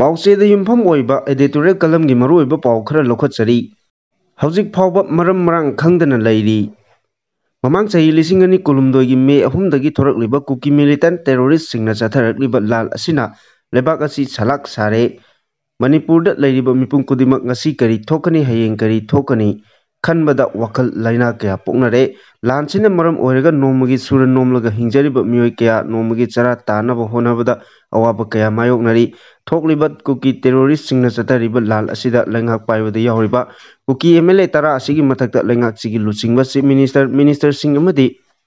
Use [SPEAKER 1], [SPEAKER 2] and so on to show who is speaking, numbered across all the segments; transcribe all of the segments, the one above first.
[SPEAKER 1] ꯄꯥꯎꯆꯦꯗ ꯌꯨꯝꯐꯝ ꯑꯣꯏꯕ ꯑꯦꯗꯤꯇꯣꯔꯤꯌꯦꯜ ꯀꯂꯝꯒꯤ ꯃꯔꯨꯑꯣꯏꯕ ꯄꯥꯎ ꯈꯔ ꯂꯧꯈꯠꯆꯔꯤ꯫ ꯍꯧꯖꯤꯛ ꯐꯥꯎꯕ ꯃꯔꯝ ꯃꯔꯥꯡ ꯈꯪꯗꯅ ꯂꯩꯔꯤ꯫ ꯃꯃꯥꯡ ꯆꯍꯤ 2019ꯒꯤ ꯃꯦ 3ꯗꯒꯤ ꯊꯣꯔꯛꯂꯤꯕ ꯀꯨꯀꯤ ꯃꯤꯂꯤꯇꯦꯟꯠ ꯇꯦꯔꯣꯔꯤꯁꯠꯁꯤꯡꯅ ꯆꯠꯊꯔꯛꯂꯤꯕ ꯂꯥꯜ ꯑꯁꯤꯅ ꯂꯩꯕꯥꯛ ꯑꯁꯤ ꯁꯂꯥꯛ ꯁꯥꯔꯦ꯫ ꯃꯅꯤꯄꯨꯔꯗ ꯂꯩꯔꯤꯕ ꯃꯤꯄꯨꯝ ꯈꯨꯗꯤꯡꯃꯛ ꯉꯁꯤ ꯀꯔꯤ ꯊꯣꯛꯀꯅꯤ ꯍꯌꯦꯡ ꯀꯔꯤ ꯊꯣꯛꯀꯅꯤ ꯈꯟꯕꯗ ꯋꯥꯈꯜ ꯂꯩꯅꯥ ꯀꯌꯥ ꯄꯣꯛꯅꯔꯦ꯫ ꯂꯥꯟꯁꯤꯅ ꯃꯔꯝ ꯑꯣꯏꯔꯒ ꯅꯣꯡꯃꯒꯤ ꯁꯨꯔ ꯅꯣꯝꯂꯒ ꯍꯤꯡꯖꯔꯤꯕ ꯃꯤꯑꯣꯏ ꯀꯌꯥ ꯅꯣꯡꯃꯒꯤ ꯆꯔꯥ ꯇꯥꯅꯕ ꯍꯣꯠꯅꯕꯗ ꯑꯋꯥꯕ ꯀꯌꯥ ꯃꯥꯌꯣꯛꯅꯔꯤ꯫ ꯊꯣꯛꯂꯤꯕ ꯀꯨꯀꯤ ꯇꯦꯔꯣꯔꯤꯁꯠꯁꯤꯡꯅ ꯆꯠꯊꯔꯤꯕ ꯂꯥꯜ ꯑꯁꯤꯗ ꯂꯩꯉꯥꯛ ꯄꯥꯏꯕꯗ ꯌꯥꯎꯔꯤꯕ ꯀꯨꯀꯤ MLA 10 ꯑꯁꯤꯒꯤ ꯃꯊꯛꯇ ꯂꯩꯉꯥꯛꯁꯤꯒꯤ ꯂꯨꯆꯤꯡꯕ ꯆꯤꯐ ꯃꯤꯅꯤꯁꯇꯔ, ꯃꯤꯅꯤꯁꯇꯔꯁꯤꯡ ꯑꯃꯗꯤ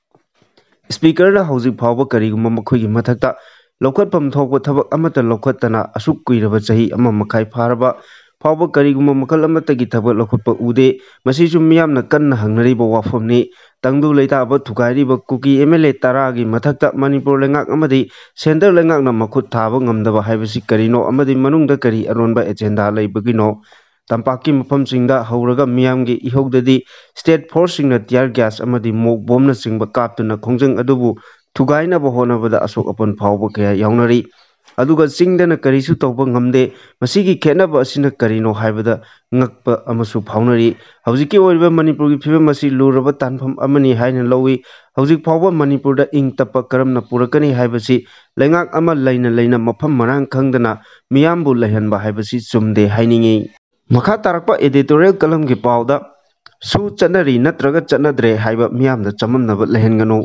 [SPEAKER 1] ꯁ꯭ꯄꯤꯀꯔꯅ ꯍꯧꯖꯤꯛ ꯐꯥꯎꯕ ꯀꯔꯤꯒꯨꯝꯕ ꯃꯈꯣꯏꯒꯤ ꯃꯊꯛꯇ ꯂꯧꯈꯠꯐꯝ ꯊꯣꯛꯄ ꯊꯕꯛ ꯑꯃꯠꯇ ꯂꯧꯈꯠꯇꯅ ꯑꯁꯨꯛ ꯀꯨꯏꯔꯕ ꯆꯍꯤ 1 ꯃꯈꯥꯏ ꯐꯥꯔꯕ ꯐꯥꯎꯕ ꯀꯔꯤꯒꯨꯝꯕ ꯃꯈꯜ ꯑꯃꯠꯇꯒꯤ ꯊꯕꯛ ꯂꯧꯈꯠꯄ ꯎꯗꯦ꯫ ꯃꯁꯤꯁꯨ ꯃꯤꯌꯥꯝꯅ ꯀꯟꯅ ꯍꯪꯅꯔꯤꯕ ꯋꯥꯐꯝꯅꯤ꯫ ꯇꯪꯗꯨ ꯂꯩꯇꯥꯕ ꯊꯨꯒꯥꯏꯔꯤꯕ ꯀꯨꯀꯤ MLA 10ꯒꯤ ꯃꯊꯛꯇ ꯃꯅꯤꯄꯨꯔ ꯂꯩꯉꯥꯛ ꯑꯃꯗꯤ ꯁꯦꯟꯇꯔ ꯂꯩꯉꯥꯛꯅ ꯃꯈꯨꯠ ꯊꯥꯕ ꯉꯝꯗꯕ ꯍꯥꯏꯕꯁꯤ ꯀꯔꯤꯅꯣ ꯑꯃꯗꯤ ꯃꯅꯨꯡꯗ ꯀꯔꯤ ꯑꯔꯣꯟꯕ ꯑꯦꯖꯦꯟꯗꯥ ꯂꯩꯕꯒꯤꯅꯣ? ꯇꯝꯄꯥꯛꯀꯤ ꯃꯐꯝꯁꯤꯡꯗ ꯍꯧꯔꯒ ꯃꯤꯌꯥꯝꯒꯤ ꯏꯍꯧꯗꯗꯤ ꯁ꯭ꯇꯦꯠ ꯐꯣꯔꯁꯁꯤꯡꯅ ꯇꯤꯌꯥꯔ ꯒ꯭ꯌꯥꯁ ꯑꯃꯗꯤ ꯃꯣꯛ ꯕꯣꯝꯅꯆꯤꯡꯕ ꯀꯥꯞꯇꯨꯅ ꯈꯣꯡꯖꯪ ꯑꯗꯨꯕꯨ ꯊꯨꯒꯥꯏꯅꯕ ꯍꯣꯠꯅꯕꯗ ꯑꯁꯣꯛ ꯑꯄꯟ ꯐꯥꯎꯕ ꯀꯌꯥ ꯌꯥꯎꯅꯔꯤ꯫ ꯑꯗꯨꯒ ꯆꯤꯡꯗꯅ ꯀꯔꯤꯁꯨ ꯇꯧꯕ ꯉꯝꯗꯦ꯫ ꯃꯁꯤꯒꯤ ꯈꯦꯠꯅꯕ ꯑꯁꯤꯅ ꯀꯔꯤꯅꯣ ꯍꯥꯏꯕꯗ ꯉꯛꯄ ꯑꯃꯁꯨ ꯐꯥꯎꯅꯔꯤ꯫ ꯍꯧꯖꯤꯛꯀꯤ ꯑꯣꯏꯔꯤꯕ ꯃꯅꯤꯄꯨꯔꯒꯤ ꯐꯤꯚꯝ ꯑꯁꯤ ꯂꯨꯔꯕ ꯇꯥꯟꯐꯝ ꯑꯃꯅꯤ ꯍꯥꯏꯅ ꯂꯧꯏ꯫ ꯍꯧꯖꯤꯛ ꯐꯥꯎꯕ ꯃꯅꯤꯄꯨꯔꯗ ꯏꯪ ꯇꯞꯄ ꯀꯔꯝꯅ ꯄꯨꯔꯛꯀꯅꯤ ꯍꯥꯏꯕꯁꯤ ꯂꯩꯉꯥꯛ ꯑꯃ ꯂꯩꯅ ꯂꯩꯅ ꯃꯐꯝ ꯃꯔꯥꯡ ꯈꯪꯗꯅ ꯃꯤꯌꯥꯝꯕꯨ ꯂꯩꯍꯟꯕ ꯍꯥꯏꯕꯁꯤ ꯆꯨꯝꯗꯦ ꯍꯥꯏꯅꯤꯡꯏ꯫ ꯃꯈꯥ ꯇꯥꯔꯛꯄ ꯑꯦꯗꯤꯇꯣꯔꯤꯌꯦꯜ ꯀꯂꯝꯒꯤ ꯄꯥꯎꯗ ꯁꯨ ꯆꯠꯅꯔꯤ ꯅꯠꯇ꯭ꯔꯒ ꯆꯠꯅꯗ꯭ꯔꯦ ꯍꯥꯏꯕ ꯃꯤꯌꯥꯝꯗ ꯆꯃꯝꯅꯕ ꯂꯩꯍꯟꯒꯅꯨ꯫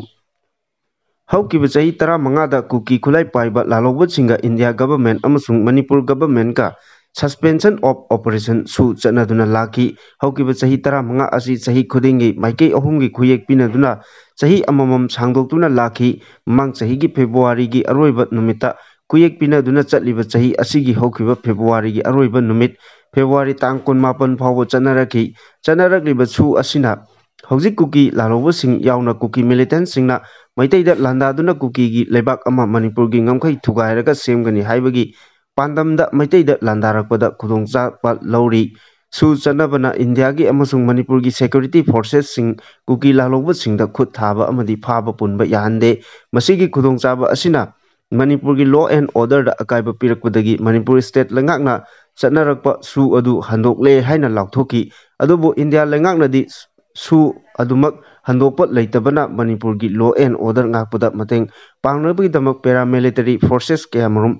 [SPEAKER 1] ꯍꯧꯈꯤꯕ ꯆꯍꯤ 15ꯗ ꯀꯨꯀꯤ ꯈꯨꯠꯂꯥꯏ ꯄꯥꯏꯕ ꯂꯥꯜꯍꯧꯕꯁꯤꯡꯒ ꯏꯟꯗꯤꯌꯥ ꯒꯚꯔꯟꯃꯦꯟꯠ ꯑꯃꯁꯨꯡ ꯃꯅꯤꯄꯨꯔ ꯒꯚꯔꯟꯃꯦꯟꯠꯀ ꯁꯁꯄꯦꯟꯁꯟ ꯑꯣꯐ ꯑꯣꯄꯔꯦꯁꯟ ꯁꯨ ꯆꯠꯅꯗꯨꯅ ꯂꯥꯛꯈꯤ꯫ ꯍꯧꯈꯤꯕ ꯆꯍꯤ 15 ꯑꯁꯤ ꯆꯍꯤ ꯈꯨꯗꯤꯡꯒꯤ ꯃꯥꯏꯀꯩ ꯑꯍꯨꯝꯒꯤ ꯈꯨꯌꯦꯛ ꯄꯤꯅꯗꯨꯅ ꯆꯍꯤ ꯑꯃꯃꯝ ꯁꯥꯡꯗꯣꯛꯇꯨꯅ ꯂꯥꯛꯈꯤ꯫ ꯃꯃꯥꯡ ꯆꯍꯤꯒꯤ ꯐꯦꯕ꯭ꯔꯨꯋꯥꯔꯤꯒꯤ ꯑꯔꯣꯏꯕ ꯅꯨꯃꯤꯠꯇ ꯈꯨꯌꯦꯛ ꯄꯤꯅꯗꯨꯅ ꯆꯠꯂꯤꯕ ꯆꯍꯤ ꯑꯁꯤꯒꯤ ꯍꯧꯈꯤꯕ ꯐꯦꯕ꯭ꯔꯨꯋꯥꯔꯤꯒꯤ ꯑꯔꯣꯏꯕ ꯅꯨꯃꯤꯠ ꯐꯦꯕ꯭ꯔꯨꯋꯥꯔꯤ ꯇꯥꯡ 18 ꯐꯥꯎꯕ ꯆꯠꯅꯔꯛꯈꯤ꯫ ꯆꯠꯅꯔꯛꯂꯤꯕ ꯁꯨ ꯑꯁꯤꯅ ꯍꯧꯖꯤꯛ ꯀꯨꯀꯤ ꯂꯥꯜꯍꯧꯕꯁꯤꯡ ꯌꯥꯎꯅ ꯀꯨꯀꯤ ꯃꯤꯂꯤꯇꯦꯟꯠꯁꯤꯡꯅ ꯃꯩꯇꯩꯗ ꯂꯥꯟꯗꯥꯗꯨꯅ ꯀꯨꯀꯤꯒꯤ ꯂꯩꯕꯥꯛ ꯑꯃ ꯃꯅꯤꯄꯨꯔꯒꯤ ꯉꯝꯈꯩ ꯊꯨꯒꯥꯏꯔꯒ ꯁꯦꯝꯒꯅꯤ ꯍꯥꯏꯕꯒꯤ ꯄꯥꯟꯗꯝꯗ ꯃꯩꯇꯩꯗ ꯂꯥꯟꯗꯥꯔꯛꯄꯗ ꯈꯨꯗꯣꯡꯆꯥꯕ ꯂꯧꯔꯤ꯫ ꯁꯨ ꯆꯠꯅꯕꯅ ꯏꯟꯗꯤꯌꯥꯒꯤ ꯑꯃꯁꯨꯡ ꯃꯅꯤꯄꯨꯔꯒꯤ ꯁꯦꯀ꯭ꯌꯨꯔꯤꯇꯤ ꯐꯣꯔꯁꯦꯁꯁꯤꯡ ꯀꯨꯀꯤ ꯂꯥꯜꯍꯧꯕꯁꯤꯡꯗ ꯈꯨꯠ ꯊꯥꯕ ꯑꯃꯗꯤ ꯐꯥꯕ ꯄꯨꯟꯕ ꯌꯥꯍꯟꯗꯦ꯫ ꯃꯁꯤꯒꯤ ꯈꯨꯗꯣꯡꯆꯥꯕ ꯑꯁꯤꯅ ꯃꯅꯤꯄꯨꯔꯒꯤ ꯂꯣ ꯑꯦꯟ ꯑꯣꯔꯗꯔꯗ ꯑꯀꯥꯏꯕ ꯄꯤꯔꯛꯄꯗꯒꯤ ꯃꯅꯤꯄꯨꯔ ꯁ꯭ꯇꯦꯠ ꯂꯩꯉꯥꯛꯅ ꯆꯠꯅꯔꯛꯄ ꯁꯨ ꯑꯗꯨ ꯍꯟꯗꯣꯛꯂꯦ ꯍꯥꯏꯅ ꯂꯥꯎꯊꯣꯛꯈꯤ꯫ ꯑꯗꯨꯕꯨ ꯏꯟꯗꯤꯌꯥ ꯂꯩꯉꯥꯛꯅꯗꯤ ꯁꯨ ꯑꯗꯨꯃꯛ ꯍꯟꯗꯣꯛꯄ ꯂꯩꯇꯕꯅ ꯃꯅꯤꯄꯨꯔꯒꯤ ꯂꯣ ꯑꯦꯟ ꯑꯣꯔꯗꯔ ꯉꯥꯛꯄꯗ ꯃꯇꯦꯡ ꯄꯥꯡꯅꯕꯒꯤꯗꯃꯛ ꯄꯦꯔꯥꯃꯤꯂꯤꯇꯔꯤ ꯐꯣꯔꯁꯦꯁ ꯀꯌꯥꯃꯔꯨꯝ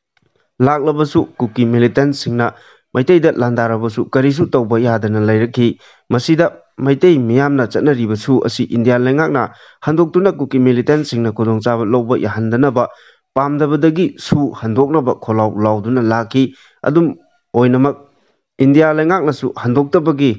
[SPEAKER 1] ꯂꯥꯛꯂꯕꯁꯨ ꯀꯨꯀꯤ ꯃꯤꯂꯤꯇꯦꯟꯠꯁꯤꯡꯅ ꯃꯩꯇꯩꯗ ꯂꯥꯟꯗꯥꯔꯕꯁꯨ ꯀꯔꯤꯁꯨ ꯇꯧꯕ ꯌꯥꯗꯅ ꯂꯩꯔꯛꯈꯤ꯫ ꯃꯁꯤꯗ ꯃꯩꯇꯩ ꯃꯤꯌꯥꯝꯅ ꯆꯠꯅꯔꯤꯕ ꯁꯨ ꯑꯁꯤ ꯏꯟꯗꯤꯌꯥ ꯂꯩꯉꯥꯛꯅ ꯍꯟꯗꯣꯛꯇꯨꯅ ꯀꯨꯀꯤ ꯃꯤꯂꯤꯇꯦꯟꯠꯁꯤꯡꯅ ꯈꯨꯗꯣꯡꯆꯥꯕ ꯂꯧꯕ ꯌꯥꯍꯟꯗꯅꯕ ꯄꯥꯝꯗꯕꯗꯒꯤ ꯁꯨ ꯍꯟꯗꯣꯛꯅꯕ ꯈꯣꯜꯂꯥꯎ ꯂꯥꯎꯗꯨꯅ ꯂꯥꯛꯈꯤ꯫ ꯑꯗꯨꯝ ꯑꯣꯏꯅꯃꯛ ꯏꯟꯗꯤꯌꯥ ꯂꯩꯉꯥꯛꯅꯁꯨ ꯍꯟꯗꯣꯛꯇꯕꯒꯤ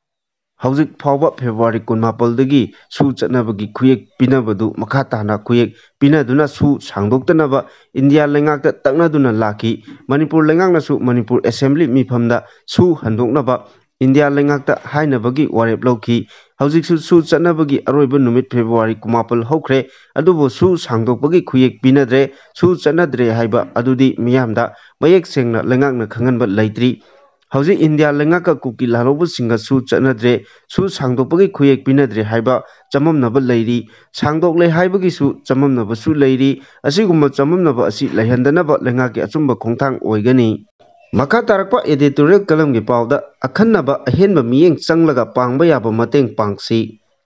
[SPEAKER 1] ꯍꯧꯖꯤꯛ ꯐꯥꯎꯕ ꯐꯦꯕ꯭ꯔꯨꯋꯥꯔꯤ 18ꯗꯒꯤ ꯁꯨ ꯆꯠꯅꯕꯒꯤ ꯈꯨꯌꯦꯛ ꯄꯤꯅꯕꯗꯨ ꯃꯈꯥ ꯇꯥꯅ ꯈꯨꯌꯦꯛ ꯄꯤꯅꯗꯨꯅ ꯁꯨ ꯁꯥꯡꯗꯣꯛꯇꯅꯕ ꯏꯟꯗꯤꯌꯥ ꯂꯩꯉꯥꯛꯇ ꯇꯛꯅꯗꯨꯅ ꯂꯥꯛꯈꯤ꯫ ꯃꯅꯤꯄꯨꯔ ꯂꯩꯉꯥꯛꯅꯁꯨ ꯃꯅꯤꯄꯨꯔ ꯑꯦꯁꯦꯝꯕ꯭ꯂꯤ ꯃꯤꯐꯝꯗ ꯁꯨ ꯍꯟꯗꯣꯛꯅꯕ ꯏꯟꯗꯤꯌꯥ ꯂꯩꯉꯥꯛꯇ ꯍꯥꯏꯅꯕꯒꯤ ꯋꯥꯔꯦꯞ ꯂꯧꯈꯤ꯫ ꯍꯧꯖꯤꯛꯁꯨ ꯁꯨ ꯆꯠꯅꯕꯒꯤ ꯑꯔꯣꯏꯕ ꯅꯨꯃꯤꯠ ꯐꯦꯕ꯭ꯔꯨꯋꯥꯔꯤ 19 ꯍꯧꯈ꯭ꯔꯦ꯫ ꯑꯗꯨꯕꯨ ꯁꯨ ꯁꯥꯡꯗꯣꯛꯄꯒꯤ ꯈꯨꯌꯦꯛ ꯄꯤꯅꯗ꯭ꯔꯦ꯫ ꯁꯨ ꯆꯠꯅꯗ꯭ꯔꯦ ꯍꯥꯏꯕ ꯑꯗꯨꯗꯤ ꯃꯤꯌꯥꯝꯗ ꯃꯌꯦꯛ ꯁꯦꯡꯅ ꯂꯩꯉꯥꯛꯅ ꯈꯪꯍꯟꯕ ꯂꯩꯇ꯭ꯔꯤ꯫ ꯍꯧꯖꯤꯛ ꯏꯟꯗꯤꯌꯥ ꯂꯩꯉꯥꯛꯀ ꯀꯨꯀꯤ ꯂꯥꯜꯍꯧꯕꯁꯤꯡꯒ ꯁꯨ ꯆꯠꯅꯗ꯭ꯔꯦ, ꯁꯨ ꯁꯥꯡꯗꯣꯛꯄꯒꯤ ꯈꯨꯌꯦꯛ ꯄꯤꯅꯗ꯭ꯔꯦ ꯍꯥꯏꯕ ꯆꯃꯝꯅꯕ ꯂꯩꯔꯤ꯫ ꯁꯥꯡꯗꯣꯛꯂꯦ ꯍꯥꯏꯕꯒꯤꯁꯨ ꯆꯃꯝꯅꯕꯁꯨ ꯂꯩꯔꯤ꯫ ꯑꯁꯤꯒꯨꯝꯕ ꯆꯃꯝꯅꯕ ꯑꯁꯤ ꯂꯩꯍꯟꯗꯅꯕ ꯂꯩꯉꯥꯛꯀꯤ ꯑꯆꯨꯝꯕ ꯈꯣꯡꯊꯥꯡ ꯑꯣꯏꯒꯅꯤ꯫ ꯃꯈꯥ ꯇꯥꯔꯛꯄ ꯑꯦꯗꯤꯇꯣꯔꯤꯌꯦꯜ ꯀꯂꯝꯒꯤ ꯄꯥꯎꯗ ꯑꯈꯟꯅꯕ ꯑꯍꯦꯟꯕ ꯃꯤꯠꯌꯦꯡ ꯆꯪꯂꯒ ꯄꯥꯡꯕ ꯌꯥꯕ ꯃꯇꯦꯡ ꯄꯥꯡꯁꯤ꯫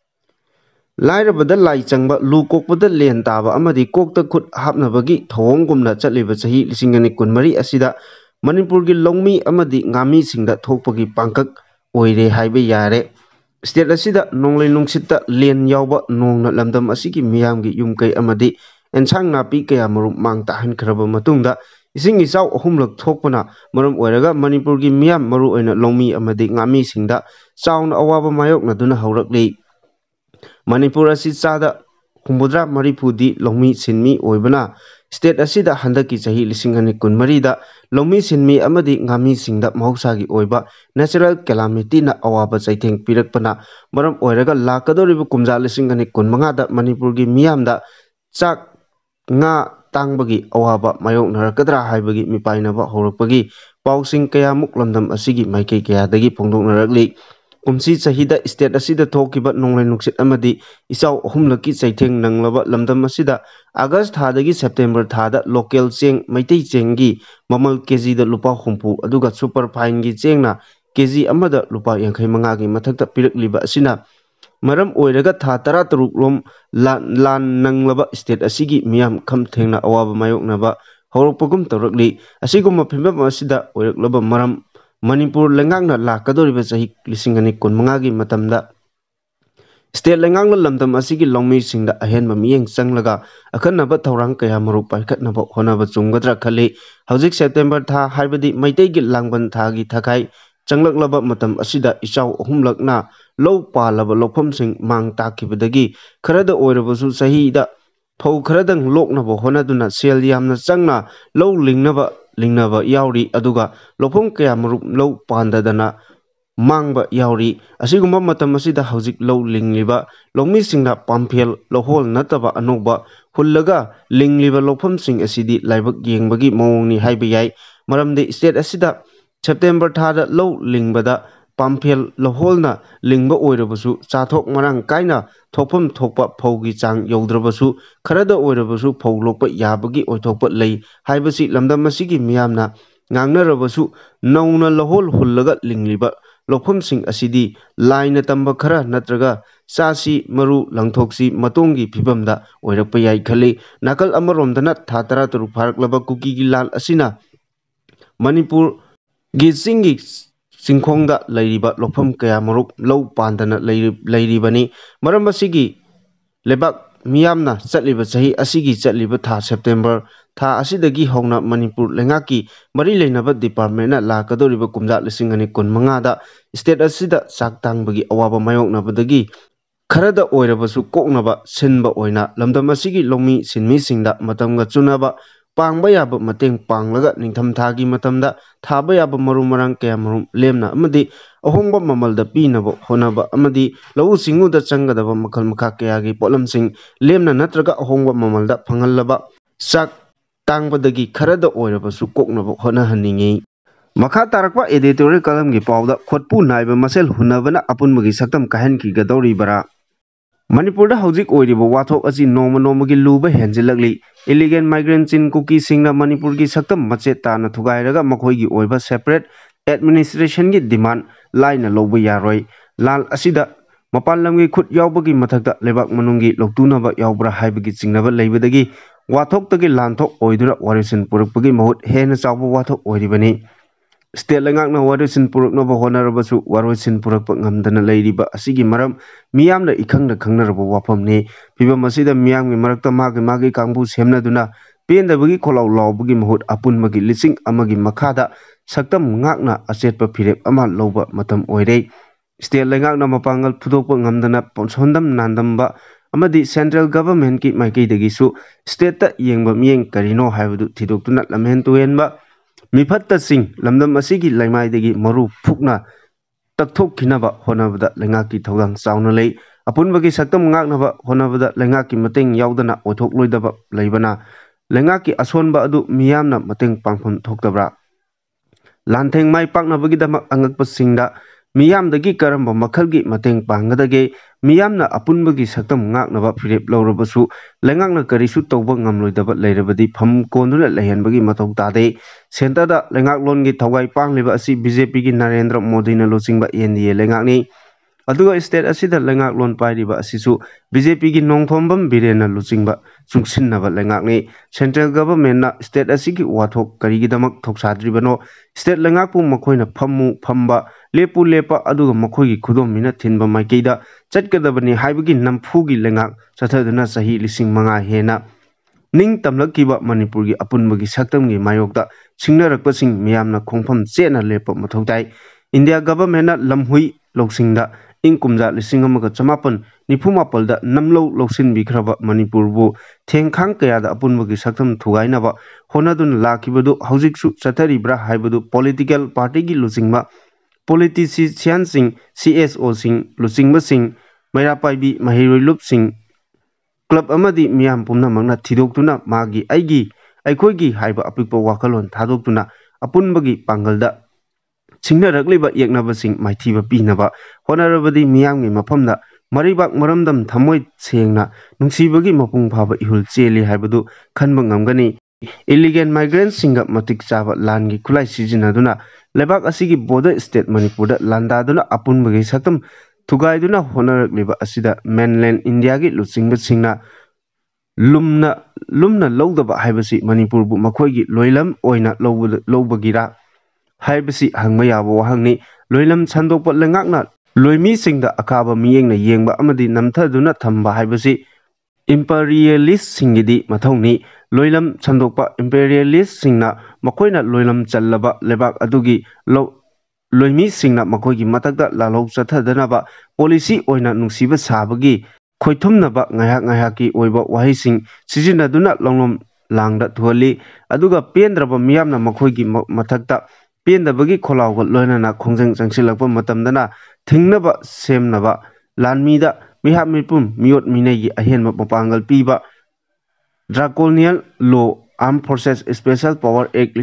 [SPEAKER 1] ꯂꯥꯏꯔꯕꯗ ꯂꯥꯏ ꯆꯪꯕ, ꯂꯨ ꯀꯣꯛꯄꯗ ꯂꯦꯟ ꯇꯥꯕ ꯑꯃꯗꯤ ꯀꯣꯛꯇ ꯈꯨꯠ ꯍꯥꯞꯅꯕꯒꯤ ꯊꯧꯑꯣꯡꯒꯨꯝꯅ ꯆꯠꯂꯤꯕ ꯆꯍꯤ 2024 ꯑꯁꯤꯗ ꯃꯅꯤꯄꯨꯔꯒꯤ ꯂꯧꯃꯤ ꯑꯃꯗꯤ ꯉꯥꯃꯤꯁꯤꯡꯗ ꯊꯣꯛꯄꯒꯤ ꯄꯥꯡꯀꯛ ꯑꯣꯏꯔꯦ ꯍꯥꯏꯕ ꯌꯥꯔꯦ꯫ ꯁ꯭ꯇꯦꯠ ꯑꯁꯤꯗ ꯅꯣꯡꯂꯩ ꯅꯨꯡꯁꯤꯠꯇ ꯂꯦꯟ ꯌꯥꯎꯕ ꯅꯣꯡꯅ ꯂꯝꯗꯝ ꯑꯁꯤꯒꯤ ꯃꯤꯌꯥꯝꯒꯤ ꯌꯨꯝꯀꯩ ꯑꯃꯗꯤ ꯑꯦꯟꯁꯥꯡ ꯅꯥꯄꯤ ꯀꯌꯥꯃꯔꯨꯝ ꯃꯥꯡ ꯇꯥꯛꯍꯟꯈ꯭ꯔꯕ ꯃꯇꯨꯡꯗ ꯏꯁꯤꯡ ꯏꯆꯥꯎ 3ꯂꯛ ꯊꯣꯛꯄꯅ ꯃꯔꯝ ꯑꯣꯏꯔꯒ ꯃꯅꯤꯄꯨꯔꯒꯤ ꯃꯤꯌꯥꯝ ꯃꯔꯨꯑꯣꯏꯅ ꯂꯧꯃꯤ ꯑꯃꯗꯤ ꯉꯥꯃꯤꯁꯤꯡꯗ ꯆꯥꯎꯅ ꯑꯋꯥꯕ ꯃꯥꯌꯣꯛꯅꯗꯨꯅ ꯍꯧꯔꯛꯂꯤ꯫ ꯃꯅꯤꯄꯨꯔ ꯑꯁꯤ ꯆꯥꯗ 70-80ꯗꯤ ꯂꯧꯃꯤ ꯁꯤꯟꯃꯤ ꯑꯣꯏꯕꯅ ꯁ꯭ꯇꯦꯠ ꯑꯁꯤꯗ ꯍꯟꯗꯛꯀꯤ ꯆꯍꯤ 2024ꯗ ꯂꯧꯃꯤ ꯁꯤꯟꯃꯤ ꯑꯃꯗꯤ ꯉꯥꯃꯤꯁꯤꯡꯗ ꯃꯍꯧꯁꯥꯒꯤ ꯑꯣꯏꯕ ꯅꯦꯆꯔꯦꯜ ꯀꯦꯂꯥꯃꯤꯇꯤꯅ ꯑꯋꯥꯕ ꯆꯩꯊꯦꯡ ꯄꯤꯔꯛꯄꯅ ꯃꯔꯝ ꯑꯣꯏꯔꯒ ꯂꯥꯛꯀꯗꯧꯔꯤꯕ ꯀꯨꯝꯖꯥ 2025ꯗ ꯃꯅꯤꯄꯨꯔꯒꯤ ꯃꯤꯌꯥꯝꯗ ꯆꯥꯛ, ꯉꯥ ꯇꯥꯡꯕꯒꯤ ꯑꯋꯥꯕ ꯃꯥꯌꯣꯛꯅꯔꯛꯀꯗ꯭ꯔꯥ ꯍꯥꯏꯕꯒꯤ ꯃꯤꯄꯥꯏꯅꯕ ꯍꯧꯔꯛꯄꯒꯤ ꯄꯥꯎꯁꯤꯡ ꯀꯌꯥꯃꯨꯛ ꯂꯝꯗꯝ ꯑꯁꯤꯒꯤ ꯃꯥꯏꯀꯩ ꯀꯌꯥꯗꯒꯤ ꯐꯣꯡꯗꯣꯛꯅꯔꯛꯂꯤ꯫ ꯀꯨꯝꯁꯤ ꯆꯍꯤꯗ ꯁ꯭ꯇꯦꯠ ꯑꯁꯤꯗ ꯊꯣꯛꯈꯤꯕ ꯅꯣꯡꯂꯩ ꯅꯨꯡꯁꯤꯠ ꯑꯃꯗꯤ ꯏꯆꯥꯎ ꯑꯍꯨꯝꯂꯛꯀꯤ ꯆꯩꯊꯦꯡ ꯅꯪꯂꯕ ꯂꯝꯗꯝ ꯑꯁꯤꯗ ꯑꯥꯒꯁꯠ ꯊꯥꯗꯒꯤ ꯁꯦꯞꯇꯦꯝꯕꯔ ꯊꯥꯗ ꯂꯣꯀꯦꯜ ꯆꯦꯡ ꯃꯩꯇꯩ ꯆꯦꯡꯒꯤ ꯃꯃꯜ ꯀꯦꯖꯤꯗ ꯂꯨꯄꯥ 70 ꯑꯗꯨꯒ ꯁꯨꯄꯔ ꯐꯥꯏꯟꯒꯤ ꯆꯦꯡꯅ ꯀꯦꯖꯤ ꯑꯃꯗ ꯂꯨꯄꯥ 85ꯒꯤ ꯃꯊꯛꯇ ꯄꯤꯔꯛꯂꯤꯕ ꯑꯁꯤꯅ ꯃꯔꯝ ꯑꯣꯏꯔꯒ ꯊꯥ 13 ꯔꯣꯝ ꯂꯥꯟ ꯅꯪꯂꯕ ꯁ꯭ꯇꯦꯠ ꯑꯁꯤꯒꯤ ꯃꯤꯌꯥꯝ ꯈꯝ ꯊꯦꯡꯅ ꯑꯋꯥꯕ ꯃꯥꯌꯣꯛꯅꯕ ꯍꯧꯔꯛꯄꯒꯨꯝ ꯇꯧꯔꯛꯂꯤ꯫ ꯑꯁꯤꯒꯨꯝꯕ ꯐꯤꯚꯝ ꯑꯁꯤꯗ ꯑꯣꯏꯔꯛꯂꯕ ꯃꯔꯝ ꯃꯅꯤꯄꯨꯔ ꯂꯩꯉꯥꯛꯅ ꯂꯥꯛꯀꯗꯧꯔꯤꯕ ꯆꯍꯤ 2025ꯒꯤ ꯃꯇꯝꯗ ꯁ꯭ꯇꯦꯠ ꯂꯩꯉꯥꯛꯅ ꯂꯝꯗꯝ ꯑꯁꯤꯒꯤ ꯂꯧꯃꯤꯁꯤꯡꯗ ꯑꯍꯦꯟꯕ ꯃꯤꯠꯌꯦꯡ ꯆꯪꯂꯒ ꯑꯈꯟꯅꯕ ꯊꯧꯔꯥꯡ ꯀꯌꯥ ꯃꯔꯨꯝ ꯄꯥꯏꯈꯠꯅꯕ ꯍꯣꯠꯅꯕ ꯆꯨꯝꯒꯗ꯭ꯔꯥ ꯈꯜꯂꯤ꯫ ꯍꯧꯖꯤꯛ ꯁꯦꯞꯇꯦꯝꯕꯔ ꯊꯥ ꯍꯥꯏꯕꯗꯤ ꯃꯩꯇꯩꯒꯤ ꯂꯥꯡꯕꯟ ꯊꯥꯒꯤ ꯊꯥꯈꯥꯏ ꯆꯪꯂꯛꯂꯕ ꯃꯇꯝ ꯑꯁꯤꯗ ꯏꯆꯥꯎ ꯑꯍꯨꯝꯂꯛꯅ ꯂꯧ ꯄꯥꯜꯂꯕ ꯂꯧꯐꯝꯁꯤꯡ ꯃꯥꯡ ꯇꯥꯛꯈꯤꯕꯗꯒꯤ ꯈꯔꯗ ꯑꯣꯏꯔꯕꯁꯨ ꯆꯍꯤꯗ ꯐꯧ ꯈꯔꯗꯪ ꯂꯣꯛꯅꯕ ꯍꯣꯠꯅꯗꯨꯅ ꯁꯦꯜ ꯌꯥꯝꯅ ꯆꯪꯅ ꯂꯧ ꯂꯤꯡꯅꯕ ꯌꯥꯎꯔꯤ ꯑꯗꯨꯒ ꯂꯧꯐꯝ ꯀꯌꯥ ꯃꯔꯨꯝ ꯂꯧ ꯄꯥꯟꯗꯗꯅ ꯃꯥꯡꯕ ꯌꯥꯎꯔꯤ꯫ ꯑꯁꯤꯒꯨꯝꯕ ꯃꯇꯝ ꯑꯁꯤꯗ ꯍꯧꯖꯤꯛ ꯂꯧ ꯂꯤꯡꯂꯤꯕ ꯂꯧꯃꯤꯁꯤꯡꯅ ꯄꯥꯝꯐꯦꯜ ꯂꯧꯍꯣꯜ ꯅꯠꯇꯕ ꯑꯅꯧꯕ ꯍꯨꯜꯂꯒ ꯂꯤꯡꯂꯤꯕ ꯂꯧꯐꯝꯁꯤꯡ ꯑꯁꯤꯗꯤ ꯂꯥꯏꯕꯛ ꯌꯦꯡꯕꯒꯤ ꯃꯑꯣꯡꯅꯤ ꯍꯥꯏꯕ ꯌꯥꯏ꯫ ꯃꯔꯝꯗꯤ ꯁ꯭ꯇꯦꯠ ꯑꯁꯤꯗ ꯁꯦꯞꯇꯦꯝꯕꯔ ꯊꯥꯗ ꯂꯧ ꯂꯤꯡꯕꯗ ꯄꯥꯝꯐꯦꯜ ꯂꯧꯍꯣꯜꯅ ꯂꯤꯡꯕ ꯑꯣꯏꯔꯕꯁꯨ ꯆꯥꯊꯣꯛ ꯃꯔꯥꯡ ꯀꯥꯏꯅ ꯊꯣꯛꯐꯝ ꯊꯣꯛꯄ ꯐꯧꯒꯤ ꯆꯥꯡ ꯌꯧꯗ꯭ꯔꯕꯁꯨ ꯈꯔꯗ ꯑꯣꯏꯔꯕꯁꯨ ꯐꯧ ꯂꯣꯛꯄ ꯌꯥꯕꯒꯤ ꯑꯣꯏꯊꯣꯛꯄ ꯂꯩ ꯍꯥꯏꯕꯁꯤ ꯂꯝꯗꯝ ꯑꯁꯤꯒꯤ ꯃꯤꯌꯥꯝꯅ ꯉꯥꯡꯅꯔꯕꯁꯨ ꯅꯧꯅ ꯂꯧꯍꯣꯜ ꯍꯨꯜꯂꯒ ꯂꯤꯡꯂꯤꯕ ꯂꯧꯐꯝꯁꯤꯡ ꯑꯁꯤꯗꯤ ꯂꯥꯏꯅ ꯇꯝꯕ ꯈꯔ ꯅꯠꯇ꯭ꯔꯒ ꯆꯥꯁꯤ ꯃꯔꯨ ꯂꯪꯊꯣꯛꯁꯤ ꯃꯇꯣꯡꯒꯤ ꯐꯤꯚꯝꯗ ꯑꯣꯏꯔꯛꯄ ꯌꯥꯏ ꯈꯜꯂꯤ꯫ ꯅꯥꯀꯜ ꯑꯃꯔꯣꯝꯗꯅ ꯊꯥ 13 ꯐꯥꯔꯛꯂꯕ ꯀꯨꯀꯤꯒꯤ ꯂꯥꯟ ꯑꯁꯤꯅ ꯃꯅꯤꯄꯨꯔꯒꯤ ꯆꯤꯡꯒꯤ ꯆꯤꯡꯈꯣꯡꯗ ꯂꯩꯔꯤꯕ ꯂꯧꯐꯝ ꯀꯌꯥ ꯃꯔꯨꯝ ꯂꯧ ꯄꯥꯟꯗꯅ ꯂꯩꯔꯤꯕꯅꯤ꯫ ꯃꯔꯝ ꯑꯁꯤꯒꯤ ꯂꯩꯕꯥꯛ ꯃꯤꯌꯥꯝꯅ ꯆꯠꯂꯤꯕ ꯆꯍꯤ ꯑꯁꯤꯒꯤ ꯆꯠꯂꯤꯕ ꯊꯥ ꯁꯦꯞꯇꯦꯝꯕꯔ ꯊꯥ ꯑꯁꯤꯗꯒꯤ ꯍꯧꯅ ꯃꯅꯤꯄꯨꯔ ꯂꯩꯉꯥꯛꯀꯤ ꯃꯔꯤ ꯂꯩꯅꯕ ꯗꯤꯄꯥꯔꯠꯃꯦꯟꯠꯅ ꯂꯥꯛꯀꯗꯧꯔꯤꯕ ꯀꯨꯝꯖꯥ 2025ꯗ ꯁ꯭ꯇꯦꯠ ꯑꯁꯤꯗ ꯆꯥꯛ ꯇꯥꯡꯕꯒꯤ ꯑꯋꯥꯕ ꯃꯥꯌꯣꯛꯅꯕꯗꯒꯤ ꯈꯔꯗ ꯑꯣꯏꯔꯕꯁꯨ ꯀꯣꯛꯅꯕ ꯁꯤꯟꯕ ꯑꯣꯏꯅ ꯂꯝꯗꯝ ꯑꯁꯤꯒꯤ ꯂꯧꯃꯤ ꯁꯤꯟꯃꯤꯁꯤꯡꯗ ꯃꯇꯝꯒ ꯆꯨꯅꯕ ꯄꯥꯡꯕ ꯌꯥꯕ ꯃꯇꯦꯡ ꯄꯥꯡꯂꯒ ꯅꯤꯡꯊꯝꯊꯥꯒꯤ ꯃꯇꯝꯗ ꯊꯥꯕ ꯌꯥꯕ ꯃꯔꯨ ꯃꯔꯥꯡ ꯀꯌꯥ ꯃꯔꯨꯝ ꯂꯦꯝꯅ ꯑꯃꯗꯤ ꯑꯍꯣꯡꯕ ꯃꯃꯜꯗ ꯄꯤꯅꯕ ꯍꯣꯠꯅꯕ ꯑꯃꯗꯤ ꯂꯧꯎ ꯁꯤꯡꯎꯗ ꯆꯪꯒꯗꯕ ꯃꯈꯜ ꯃꯈꯥ ꯀꯌꯥꯒꯤ ꯄꯣꯠꯂꯝꯁꯤꯡ ꯂꯦꯝꯅ ꯅꯠꯇ꯭ꯔꯒ ꯑꯍꯣꯡꯕ ꯃꯃꯜꯗ ꯐꯪꯍꯜꯂꯕ ꯆꯥꯛ ꯇꯥꯡꯕꯗꯒꯤ ꯈꯔꯗ ꯑꯣꯏꯔꯕꯁꯨ ꯀꯣꯛꯅꯕ ꯍꯣꯠꯅꯍꯟꯅꯤꯡꯉꯤ꯫ ꯃꯈꯥ ꯇꯥꯔꯛꯄ ꯑꯦꯗꯤꯇꯣꯔꯤꯌꯦꯜ ꯀꯂꯝꯒꯤ ꯄꯥꯎꯗ ꯈꯣꯠꯄꯨ ꯅꯥꯏꯕ ꯃꯁꯦꯜ ꯍꯨꯟꯅꯕꯅ ꯑꯄꯨꯟꯕꯒꯤ ꯁꯛꯇꯝ ꯀꯥꯏꯍꯟꯈꯤꯒꯗꯧꯔꯤꯕꯔꯥ? ꯃꯅꯤꯄꯨꯔꯗ ꯍꯧꯖꯤꯛ ꯑꯣꯏꯔꯤꯕ ꯋꯥꯊꯣꯛ ꯑꯁꯤ ꯅꯣꯡꯃ ꯅꯣꯡꯃꯒꯤ ꯂꯨꯕ ꯍꯦꯟꯖꯤꯜꯂꯛꯂꯤ꯫ ꯏꯂꯤꯒꯦꯟ ꯃꯥꯏꯒ꯭ꯔꯦꯟꯠ ꯆꯤꯟ ꯀꯨꯀꯤꯁꯤꯡꯅ ꯃꯅꯤꯄꯨꯔꯒꯤ ꯁꯛꯇꯝ ꯃꯆꯦꯠ ꯇꯥꯅ ꯊꯨꯒꯥꯏꯔꯒ ꯃꯈꯣꯏꯒꯤ ꯑꯣꯏꯕ ꯁꯦꯄꯔꯦꯠ ꯑꯦꯗꯃꯤꯅꯤꯁꯇ꯭ꯔꯦꯁꯟꯒꯤ ꯗꯤꯃꯥꯟꯗ ꯂꯥꯏꯅ ꯂꯧꯕ ꯌꯥꯔꯣꯏ꯫ ꯂꯥꯟ ꯑꯁꯤꯗ ꯃꯄꯥꯟ ꯂꯝꯒꯤ ꯈꯨꯠ ꯌꯥꯎꯕꯒꯤ ꯃꯊꯛꯇ ꯂꯩꯕꯥꯛ ꯃꯅꯨꯡꯒꯤ ꯂꯧꯇꯨꯅꯕ ꯌꯥꯎꯕ꯭ꯔꯥ ꯍꯥꯏꯕꯒꯤ ꯆꯤꯡꯅꯕ ꯂꯩꯕꯗꯒꯤ ꯋꯥꯊꯣꯛꯇꯒꯤ ꯂꯥꯟꯊꯣꯛ ꯑꯣꯏꯗꯨꯅ ꯋꯥꯔꯣꯏꯁꯤꯟ ꯄꯨꯔꯛꯄꯒꯤ ꯃꯍꯨꯠ ꯍꯦꯟꯅ ꯆꯥꯎꯕ ꯋꯥꯊꯣꯛ ꯑꯣꯏꯔꯤꯕꯅꯤ꯫ ꯁ꯭ꯇꯦꯠ ꯂꯩꯉꯥꯛꯅ ꯋꯥꯔꯣꯏꯁꯤꯟ ꯄꯨꯔꯛꯅꯕ ꯍꯣꯠꯅꯔꯕꯁꯨ ꯋꯥꯔꯣꯏꯁꯤꯟ ꯄꯨꯔꯛꯄ ꯉꯝꯗꯅ ꯂꯩꯔꯤꯕ ꯑꯁꯤꯒꯤ ꯃꯔꯝ ꯃꯤꯌꯥꯝꯅ ꯏꯈꯪꯅ ꯈꯪꯅꯔꯕ ꯋꯥꯐꯝꯅꯤ꯫ ꯐꯤꯚꯝ ꯑꯁꯤꯗ ꯃꯤꯌꯥꯝꯒꯤ ꯃꯔꯛꯇ ꯃꯥꯒꯤ ꯀꯥꯡꯕꯨ ꯁꯦꯝꯅꯗꯨꯅ ꯄꯦꯟꯗꯕꯒꯤ ꯈꯣꯜꯂꯥꯎ ꯂꯥꯎꯕꯒꯤ ꯃꯍꯨꯠ ꯑꯄꯨꯟꯕꯒꯤ ꯂꯤꯁꯤꯡ ꯑꯃꯒꯤ ꯃꯈꯥꯗ ꯁꯛꯇꯝ ꯉꯥꯛꯅ ꯑꯆꯦꯠꯄ ꯐꯤꯔꯦꯞ ꯑꯃ ꯂꯧꯕ ꯃꯇꯝ ꯑꯣꯏꯔꯦ꯫ ꯁ꯭ꯇꯦꯠ ꯂꯩꯉꯥꯛꯅ ꯃꯄꯥꯡꯒꯜ ꯐꯨꯗꯣꯛꯄ ꯉꯝꯗꯅ ꯁꯣꯟꯗꯝ ꯅꯥꯟꯗꯝꯕ ꯑꯃꯗꯤ ꯁꯦꯟꯇ꯭ꯔꯦꯜ ꯒꯚꯔꯟꯃꯦꯟꯠꯀꯤ ꯃꯥꯏꯀꯩꯗꯒꯤꯁꯨ ꯁ꯭ꯇꯦꯠꯇ ꯌꯦꯡꯕ ꯃꯤꯠꯌꯦꯡ ꯀꯔꯤꯅꯣ ꯍꯥꯏꯕꯗꯨ ꯊꯤꯗꯣꯛꯇꯨꯅ ꯂꯝꯍꯦꯟ ꯇꯨꯍꯦꯟꯕ ꯃꯤꯐꯠꯇꯁꯤꯡ ꯂꯝꯗꯝ ꯑꯁꯤꯒꯤ ꯂꯩꯃꯥꯏꯗꯒꯤ ꯃꯔꯨ ꯐꯨꯛꯅ ꯇꯛꯊꯣꯛꯈꯤꯅꯕ ꯍꯣꯠꯅꯕꯗ ꯂꯩꯉꯥꯛꯀꯤ ꯊꯧꯗꯥꯡ ꯆꯥꯎꯅ ꯂꯩ꯫ ꯑꯄꯨꯟꯕꯒꯤ ꯁꯛꯇꯝ ꯉꯥꯛꯅꯕ ꯍꯣꯠꯅꯕꯗ ꯂꯩꯉꯥꯛꯀꯤ ꯃꯇꯦꯡ ꯌꯥꯎꯗꯅ ꯑꯣꯏꯊꯣꯛꯂꯣꯏꯗꯕ ꯂꯩꯕꯅ ꯂꯩꯉꯥꯛꯀꯤ ꯑꯁꯣꯟꯕ ꯑꯗꯨ ꯃꯤꯌꯥꯝꯅ ꯃꯇꯦꯡ ꯄꯥꯡꯐꯝ ꯊꯣꯛꯇꯕ꯭ꯔꯥ? ꯂꯥꯟꯊꯦꯡ ꯃꯥꯏ ꯄꯥꯛꯅꯕꯒꯤꯗꯃꯛ ꯑꯉꯛꯄꯁꯤꯡꯗ ꯃꯤꯌꯥꯝꯗꯒꯤ ꯀꯔꯝꯕ ꯃꯈꯜꯒꯤ ꯃꯇꯦꯡ ꯄꯥꯡꯒꯗꯒꯦ? ꯃꯤꯌꯥꯝꯅ ꯑꯄꯨꯟꯕꯒꯤ ꯁꯛꯇꯝ ꯉꯥꯛꯅꯕ ꯐꯤꯔꯦꯞ ꯂꯧꯔꯕꯁꯨ ꯂꯩꯉꯥꯛꯅ ꯀꯔꯤꯁꯨ ꯇꯧꯕ ꯉꯝꯂꯣꯏꯗꯕ ꯂꯩꯔꯕꯗꯤ ꯐꯝ ꯀꯣꯟꯗꯨꯅ ꯂꯩꯍꯟꯕꯒꯤ ꯃꯊꯧ ꯇꯥꯗꯦ꯫ ꯁꯦꯟꯇꯔꯗ ꯂꯩꯉꯥꯛꯂꯣꯟꯒꯤ ꯊꯧꯒꯥꯏ ꯄꯥꯡꯂꯤꯕ ꯑꯁꯤ ꯕꯤꯖꯦꯄꯤꯒꯤ ꯅꯔꯦꯟꯗ꯭ꯔ ꯃꯣꯗꯤꯅ ꯂꯨꯆꯤꯡꯕ NDA ꯂꯩꯉꯥꯛꯅꯤ꯫ ꯑꯗꯨꯒ ꯁ꯭ꯇꯦꯠ ꯑꯁꯤꯗ ꯂꯩꯉꯥꯛꯂꯣꯟ ꯄꯥꯏꯔꯤꯕ ꯑꯁꯤꯁꯨ ꯕꯤꯖꯦꯄꯤꯒꯤ ꯅꯣꯡꯊꯣꯝꯕꯝ ꯕꯤꯔꯦꯟꯅ ꯂꯨꯆꯤꯡꯕ ꯆꯨꯡꯁꯤꯟꯅꯕ ꯂꯩꯉꯥꯛꯅꯤ꯫ ꯁꯦꯟꯇ꯭ꯔꯦꯜ ꯒꯚꯔꯟꯃꯦꯟꯠꯅ ꯁ꯭ꯇꯦꯠ ꯑꯁꯤꯒꯤ ꯋꯥꯊꯣꯛ ꯀꯔꯤꯒꯤꯗꯃꯛ ꯊꯧꯁꯥꯗ꯭ꯔꯤꯕꯅꯣ? ꯁ꯭ꯇꯦꯠ ꯂꯩꯉꯥꯛꯄꯨ ꯃꯈꯣꯏꯅ ꯐꯝꯕ, ꯂꯦꯞꯄꯨ ꯂꯦꯞꯄ ꯑꯗꯨꯒ ꯃꯈꯣꯏꯒꯤ ꯈꯨꯗꯣꯝꯕꯤꯅ ꯊꯤꯟꯕ ꯃꯥꯏꯀꯩꯗ ꯆꯠꯀꯗꯕꯅꯤ ꯍꯥꯏꯕꯒꯤ ꯅꯝꯐꯨꯒꯤ ꯂꯩꯉꯥꯛ ꯆꯠꯊꯗꯨꯅ ꯆꯍꯤ 5,000 ꯍꯦꯟꯅ ꯅꯤꯡꯇꯝꯂꯛꯈꯤꯕ ꯃꯅꯤꯄꯨꯔꯒꯤ ꯑꯄꯨꯟꯕꯒꯤ ꯁꯛꯇꯝꯒꯤ ꯃꯥꯌꯣꯛꯇ ꯁꯤꯡꯅꯔꯛꯄꯁꯤꯡ ꯃꯤꯌꯥꯝꯅ ꯈꯣꯡꯐꯝ ꯆꯦꯠꯅ ꯂꯦꯞꯄ ꯃꯊꯧ ꯇꯥꯏ꯫ ꯏꯟꯗꯤꯌꯥ ꯒꯚꯔꯟꯃꯦꯟꯠꯅ ꯂꯝꯍꯨꯏ ꯂꯧꯁꯤꯡꯗ ꯏꯪ ꯀꯨꯝꯖꯥ 1997ꯗ ꯅꯝꯂꯧ ꯂꯧꯁꯤꯟꯕꯤꯈ꯭ꯔꯕ ꯃꯅꯤꯄꯨꯔꯕꯨ ꯊꯦꯡꯈꯥꯡ ꯀꯌꯥꯗ ꯑꯄꯨꯟꯕꯒꯤ ꯁꯛꯇꯝ ꯊꯨꯒꯥꯏꯅꯕ ꯍꯣꯠꯅꯗꯨꯅ ꯂꯥꯛꯈꯤꯕꯗꯨ ꯍꯧꯖꯤꯛꯁꯨ ꯆꯠꯊꯔꯤꯕ꯭ꯔꯥ ꯍꯥꯏꯕꯗꯨ ꯄꯣꯂꯤꯇꯤꯀꯦꯜ ꯄꯥꯔꯇꯤꯒꯤ ꯂꯨꯆꯤꯡꯕ, ꯄꯣꯂꯤꯇꯤꯁꯤꯌꯥꯟꯁꯤꯡ, CSOꯁꯤꯡ, ꯂꯨꯆꯤꯡꯕꯁꯤꯡ, ꯃꯩꯔꯥ ꯄꯥꯏꯕꯤ, ꯃꯍꯩꯔꯣꯏ ꯂꯨꯞꯁꯤꯡ, ꯀ꯭ꯂꯕ ꯑꯃꯗꯤ ꯃꯤꯌꯥꯝ ꯄꯨꯝꯅꯃꯛꯅ ꯊꯤꯗꯣꯛꯇꯨꯅ ꯑꯩꯈꯣꯏꯒꯤ ꯍꯥꯏꯕ ꯑꯄꯤꯛꯄ ꯋꯥꯈꯜꯂꯣꯟ ꯊꯥꯗꯣꯛꯇꯨꯅ ꯑꯄꯨꯟꯕꯒꯤ ꯄꯥꯡꯒꯜꯗ ꯁꯤꯡꯅꯔꯛꯂꯤꯕ ꯌꯦꯛꯅꯕꯁꯤꯡ ꯃꯥꯏꯊꯤꯕ ꯄꯤꯅꯕ ꯍꯣꯠꯅꯔꯕꯗꯤ ꯃꯤꯌꯥꯝꯒꯤ ꯃꯐꯝꯗ ꯃꯔꯩꯕꯥꯛ ꯃꯔꯝꯗꯝ ꯊꯃꯣꯏ ꯁꯦꯡꯅ ꯅꯨꯡꯁꯤꯕꯒꯤ ꯃꯄꯨꯡ ꯐꯥꯕ ꯏꯍꯨꯜ ꯆꯦꯜꯂꯤ ꯍꯥꯏꯕꯗꯨ ꯈꯟꯕ ꯉꯝꯒꯅꯤ꯫ ꯏꯂꯤꯒꯦꯟ ꯃꯥꯏꯒ꯭ꯔꯦꯟꯠꯁꯤꯡꯒ ꯃꯇꯤꯛ ꯆꯥꯕ ꯂꯥꯟꯒꯤ ꯈꯨꯠꯂꯥꯏ ꯁꯤꯖꯤꯟꯅꯗꯨꯅ ꯂꯩꯕꯥꯛ ꯑꯁꯤꯒꯤ ꯕꯣꯔꯗꯔ ꯁ꯭ꯇꯦꯠ ꯃꯅꯤꯄꯨꯔꯗ ꯂꯥꯟꯗꯥꯗꯨꯅ ꯑꯄꯨꯟꯕꯒꯤ ꯁꯛꯇꯝ ꯊꯨꯒꯥꯏꯗꯨꯅ ꯍꯣꯠꯅꯔꯛꯂꯤꯕ ꯑꯁꯤꯗ ꯃꯦꯟꯂꯦꯟ ꯏꯟꯗꯤꯌꯥꯒꯤ ꯂꯨꯆꯤꯡꯕꯁꯤꯡꯅ ꯂꯨꯝꯅ ꯂꯧꯗꯕ ꯍꯥꯏꯕꯁꯤ ꯃꯅꯤꯄꯨꯔꯕꯨ ꯃꯈꯣꯏꯒꯤ ꯂꯣꯏꯂꯝ ꯑꯣꯏꯅ ꯂꯧꯕꯒꯤꯔꯥ ꯍꯥꯏꯕꯁꯤ ꯍꯪꯕ ꯌꯥꯕ ꯋꯥꯍꯪꯅꯤ꯫ ꯂꯣꯏꯂꯝ ꯁꯟꯗꯣꯛꯄ ꯂꯩꯉꯥꯛꯅ ꯂꯣꯏꯃꯤꯁꯤꯡꯗ ꯑꯀꯥꯕ ꯃꯤꯠꯌꯦꯡꯅ ꯌꯦꯡꯕ ꯑꯃꯗꯤ ꯅꯝꯊꯗꯨꯅ ꯊꯝꯕ ꯍꯥꯏꯕꯁꯤ ꯏꯝꯄꯔꯤꯌꯦꯂꯤꯁꯁꯤꯡꯒꯤꯗꯤ ꯃꯊꯧꯅꯤ꯫ ꯂꯣꯏꯂꯝ ꯁꯟꯗꯣꯛꯄ ꯏꯝꯄꯦꯔꯤꯌꯦꯂꯤꯁꯁꯤꯡꯅ ꯃꯈꯣꯏꯅ ꯂꯣꯏꯂꯝ ꯆꯜꯂꯕ ꯂꯩꯕꯥꯛ ꯑꯗꯨꯒꯤ ꯂꯣꯏꯃꯤꯁꯤꯡꯅ ꯃꯈꯣꯏꯒꯤ ꯃꯊꯛꯇ ꯂꯥꯜꯍꯧ ꯆꯠꯊꯗꯅꯕ ꯄꯣꯂꯤꯁꯤ ꯑꯣꯏꯅ ꯅꯨꯡꯁꯤꯕ ꯁꯥꯕꯒꯤ ꯈꯣꯏꯊꯨꯝꯅꯕ ꯉꯥꯏꯍꯥꯛꯀꯤ ꯑꯣꯏꯕ ꯋꯥꯍꯩꯁꯤꯡ ꯁꯤꯖꯤꯟꯅꯗꯨꯅ ꯂꯝꯂꯣꯝ ꯂꯥꯡꯗ ꯊꯨꯍꯜꯂꯤ꯫ ꯑꯗꯨꯒ ꯄꯦꯟꯗ꯭ꯔꯕ ꯃꯤꯌꯥꯝꯅ ꯃꯈꯣꯏꯒꯤ ꯃꯊꯛꯇ ꯄꯦꯟꯗꯕꯒꯤ ꯈꯣꯜꯂꯥꯎꯒ ꯂꯣꯏꯅꯅ ꯈꯣꯡꯖꯪ ꯆꯪꯁꯤꯜꯂꯛꯄ ꯃꯇꯝꯗꯅ ꯊꯤꯡꯅꯕ ꯁꯦꯝꯅꯕ ꯂꯥꯟꯃꯤꯗ ꯃꯤꯍꯥꯠ ꯃꯤꯄꯨꯟ ꯃꯤꯑꯣꯠ ꯃꯤꯅꯩꯒꯤ ꯑꯍꯦꯟꯕ ꯃꯄꯥꯡꯒꯜ ꯄꯤꯕ ꯗ꯭ꯔꯥꯀꯣꯅꯤꯌꯟ ꯂꯣ ꯑꯥꯔꯝ ꯐꯣꯔꯁꯦꯁ ꯁ꯭ꯄꯦꯁꯦꯜ ꯄꯥꯋꯔ ꯑꯦꯛ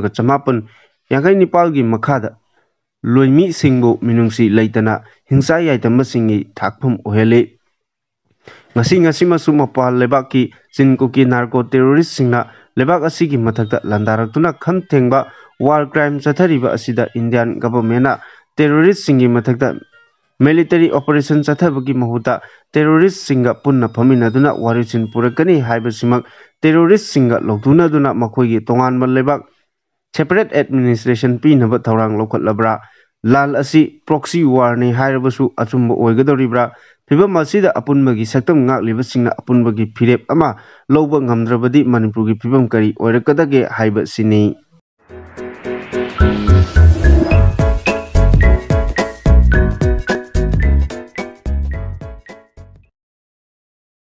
[SPEAKER 1] 1959ꯒꯤ ꯃꯈꯥꯗ ꯂꯣꯏꯃꯤꯁꯤꯡꯕꯨ ꯃꯤꯅꯨꯡꯁꯤ ꯂꯩꯇꯅ ꯍꯤꯡꯁꯥ ꯌꯥꯏꯇꯝꯕꯁꯤꯡꯒꯤ ꯊꯥꯛꯐꯝ ꯑꯣꯏꯍꯜꯂꯤ꯫ ꯉꯁꯤꯃꯁꯨ ꯃꯄꯥꯟ ꯂꯩꯕꯥꯛꯀꯤ ꯆꯤꯟ ꯀꯨꯀꯤ ꯅꯥꯔꯀꯣ ꯇꯦꯔꯣꯔꯤꯁꯁꯤꯡꯅ ꯂꯩꯕꯥꯛ ꯑꯁꯤꯒꯤ ꯃꯊꯛꯇ ꯂꯥꯟꯗꯥꯔꯛꯇꯨꯅ ꯈꯝ ꯊꯦꯡꯕ ꯋꯥꯔ ꯀ꯭ꯔꯥꯏꯝ ꯆꯠꯊꯔꯤꯕ ꯑꯁꯤꯗ ꯏꯟꯗꯤꯌꯥꯟ ꯒꯚꯔꯟꯃꯦꯟꯠꯅ ꯇꯦꯔꯣꯔꯤꯁꯁꯤꯡꯒꯤ ꯃꯊꯛꯇ ꯃꯤꯂꯤꯇꯔꯤ ꯑꯣꯄꯔꯦꯁꯟ ꯆꯠꯊꯕꯒꯤ ꯃꯍꯨꯠꯇ ꯇꯦꯔꯣꯔꯤꯁꯁꯤꯡꯒ ꯄꯨꯟꯅ ꯐꯝꯃꯤꯟꯅꯗꯨꯅ ꯋꯥꯔꯦꯞꯁꯤꯡ ꯄꯨꯔꯛꯀꯅꯤ ꯍꯥꯏꯕꯁꯤꯃꯛ ꯇꯦꯔꯣꯔꯤꯁꯁꯤꯡꯒ ꯂꯧꯊꯨꯅꯗꯨꯅ ꯃꯈꯣꯏꯒꯤ ꯇꯣꯉꯥꯟꯕ ꯂꯩꯕꯥꯛ ꯁꯦꯄꯔꯦꯠ ꯑꯦꯗꯃꯤꯅꯤꯁꯇ꯭ꯔꯦꯁꯟ ꯄꯤꯅꯕ ꯊꯧꯔꯥꯡ ꯂꯧꯈꯠꯂꯕ꯭ꯔꯥ? ꯂꯥꯟ ꯑꯁꯤ ꯄ꯭ꯔꯣꯛꯁꯤ ꯋꯥꯔꯅꯤ ꯍꯥꯏꯔꯕꯁꯨ ꯑꯆꯨꯝꯕ ꯑꯣꯏꯒꯗꯧꯔꯤꯕ꯭ꯔꯥ? ꯐꯤꯚꯝ ꯑꯁꯤꯗ ꯑꯄꯨꯟꯕꯒꯤ ꯁꯛꯇꯝ ꯉꯥꯛꯂꯤꯕꯁꯤꯡꯅ ꯑꯄꯨꯟꯕꯒꯤ ꯐꯤꯔꯦꯞ ꯑꯃ ꯂꯧꯕ ꯉꯝꯗ꯭ꯔꯕꯗꯤ ꯃꯅꯤꯄꯨꯔꯒꯤ ꯐꯤꯚꯝ ꯀꯔꯤ ꯑꯣꯏꯔꯛꯀꯗꯒꯦ ꯍꯥꯏꯕꯁꯤꯅꯤ꯫